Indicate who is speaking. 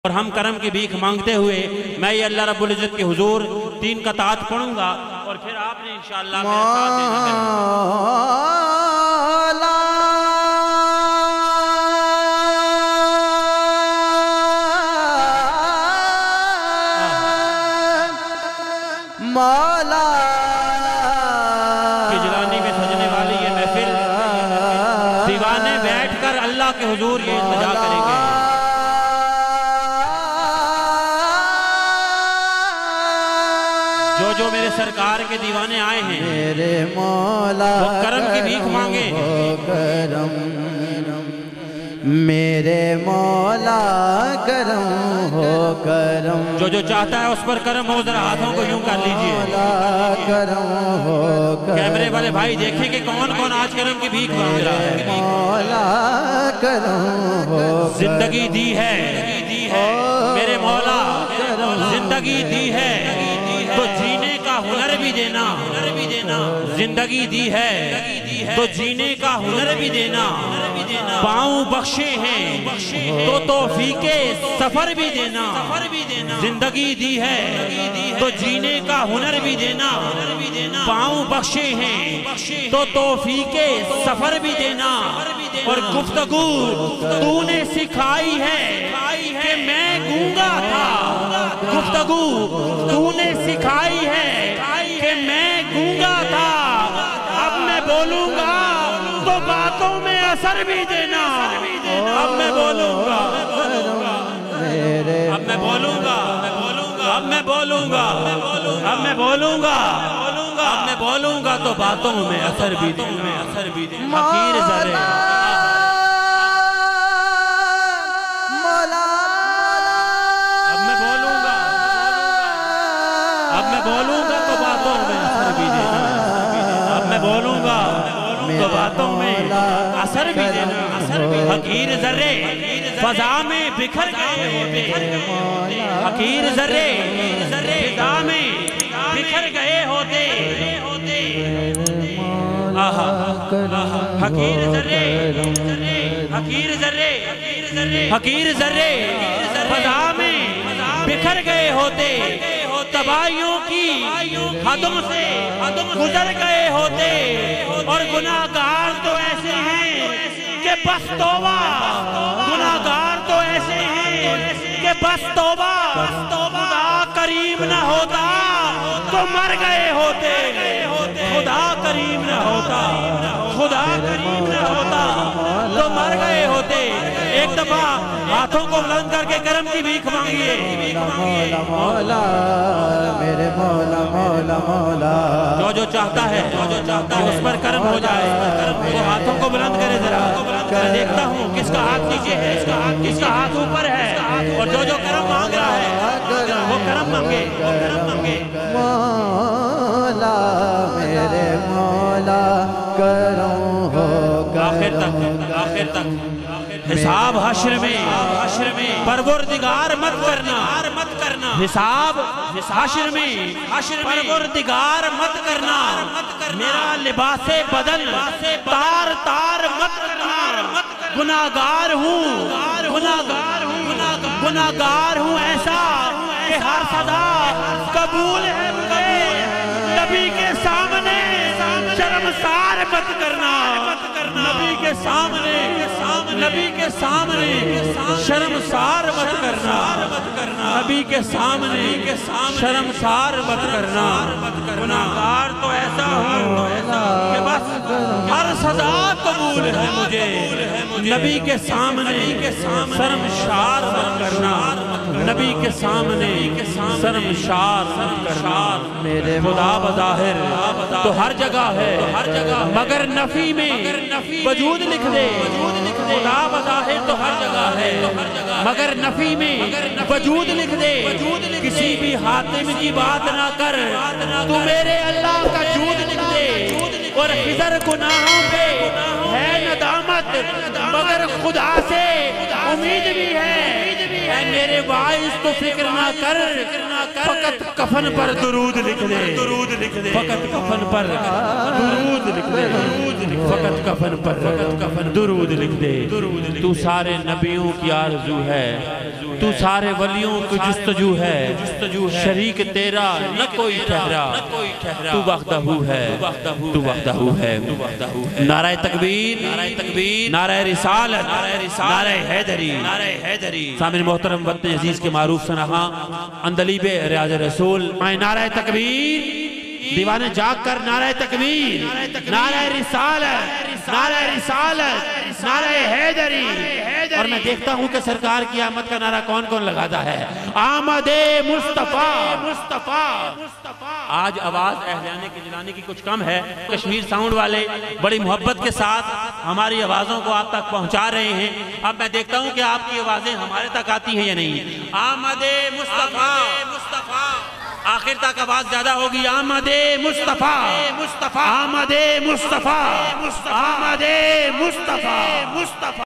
Speaker 1: اور ہم کرم کی بھیک مانگتے ہوئے میں یہ اللہ رب العزت کے حضور 3 قطعات پڑھوں گا اور پھر آپ نے انشاءاللہ میرے ساتھ دینا ہے۔
Speaker 2: مولا
Speaker 1: کی جلانی میں سجنے والی یہ محفل دیوانے بیٹھ کر اللہ کے حضور یہ التجا کریں گے۔ جو میرے سرکار کے دیوانے آئے ہیں
Speaker 2: میرے مولا
Speaker 1: وہ کرم کی بھیک مانگے،
Speaker 2: کرم میرے مولا کرم ہو کرم،
Speaker 1: جو چاہتا ہے اس پر کرم ہو ذرا ہاتھوں کو یوں کر لیجئے۔
Speaker 2: مولا کرم ہو کرم،
Speaker 1: کیمرے والے بھائی دیکھیں کہ کون کون آج کرم کی بھیک مانگ رہا ہے۔
Speaker 2: مولا کرم ہو
Speaker 1: زندگی دی ہے میرے مولا، زندگی دی ہے تو جینے کا ہنر بھی دینا، زندگی دی ہے تو جینے کا ہنر بھی دینا، پاؤں بخشے ہیں تو توفیق سفر بھی دینا، زندگی دی ہے تو جینے کا ہنر بھی دینا، پاؤں بخشے ہیں تو توفیق سفر بھی دینا، اور گفتگو تو نے سکھائی ہے کہ میں گونگا تھا، گفتگو تو نے سکھائی ہے کہ میں گونگا تھا، اب میں بولوں گا تو باتوں میں اثر بھی دینا، اب میں بولوں گا، اب میں بولوں گا، اب میں بولوں گا، اب میں بولوں گا، اب میں بولوں گا تو باتوں میں اثر بھی دینا، حقیر ذرے بولوں گا تو باتوں میں اثر بھی دینا، اب میں بولوں گا تو باتوں میں اثر بھی دینا، حقیر ذرے فضا میں بکھر گئے ہوتے، حقیر ذرے فضا میں بکھر گئے ہوتے، حقیر ذرے حقیر ذرے حقیر ذرے فضا میں بکھر گئے ہوتے، تباہیوں کی حدوں سے گزر گئے ہوتے، اور گناہگار تو ایسے ہیں کہ بس توبہ، گناہگار تو ایسے ہیں کہ بس توبہ، خدا کریم نہ ہوتا تو مر گئے ہوتے، خدا کریم نہ ہوتا، خدا کریم نہ ہوتا تو مر گئے ہوتے۔ ایک دفعہ ہاتھوں کو بلند کر کے کرم کی بھیک مانگیے۔
Speaker 2: مولا مولا میرے مولا مولا مولا،
Speaker 1: جو چاہتا ہے کہ اس پر کرم ہو جائے وہ ہاتھوں کو بلند کرے ذرا، میں دیکھتا ہوں کس کا ہاتھ نیچے ہے، کس کا ہاتھ اوپر ہے، اور جو کرم مانگ رہا ہے وہ کرم مانگے،
Speaker 2: مولا میرے مولا کرم ہو کرم،
Speaker 1: آخر تک حساب حشر میں پروردگار مت کرنا، حساب حشر میں پروردگار مت کرنا، میرا لباس بدن تار تار مت کرنا، گناہگار ہوں ایسا کہ ہر صدا قبول ہے مجھے، نبی کے سامنے شرمسار مت کرنا، نبی کے سامنے شرمسار مت کرنا، نبی کے سامنے شرمسار مت کرنا، گناہگار تو ایسا ہوں کہ بس ہر سزا قبول ہے مجھے، نبی کے سامنے شرمسار مت کرنا، نبی کے سامنے شرمسار مت کرنا، میرے خدا بظاہر تو ہر جگہ ہے مگر نفی میں وجود لکھ دے، خدا بظاہر تو ہر جگہ ہے مگر نفی میں وجود لکھ دے، کسی بھی حاتم کی بات نہ کر تو میرے اللہ کا جود لکھ دے، اور خضر گناہوں پہ ہے ندامت مگر خدا سے امید بھی ہے، اے میرے باعث تو فکر نہ کر، فقط کفن پر درود لکھ دے، فقط کفن پر درود لکھ دے، فقط کفن پر درود لکھ دے، تو سارے نبیوں کی آرزو ہے تو سارے ولیوں کی جستجو ہے شریک تیرا نہ کوئی ٹھہرا تو وحدہ ہے تو وحدہ ہے نعرہ تکبیر نعرہ رسالت نعرہ حیدری سامعین محترم وطن عزیز کے معروف سنہاں اندلیب ریاض رسول نعرہ تکبیر دیوانے جاگ کر نعرہ تکبیر نعرہ رسالت نعرہ حیدری اور میں دیکھتا ہوں کہ سرکار کی آمد کا نعرہ کون کون لگاتا ہے آمد مصطفیٰ آج آواز اہلیان کی جلانی کی کچھ کم ہے کشمیر ساؤنڈ والے بڑی محبت کے ساتھ ہماری آوازوں کو آپ تک پہنچا رہے ہیں اب میں دیکھتا ہوں کہ آپ کی آوازیں ہمارے تک آتی ہیں یا نہیں آمد مصطفیٰ آخر تک آواز زیادہ ہوگی آمد مصطفیٰ آمد مصطفیٰ آمد مصطفیٰ